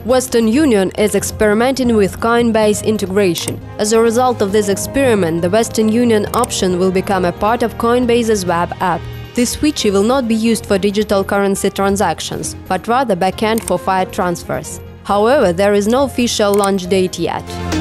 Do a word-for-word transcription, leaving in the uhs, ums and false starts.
Western Union is experimenting with Coinbase integration. As a result of this experiment, the Western Union option will become a part of Coinbase's web app. This feature will not be used for digital currency transactions, but rather backend for fiat transfers. However, there is no official launch date yet.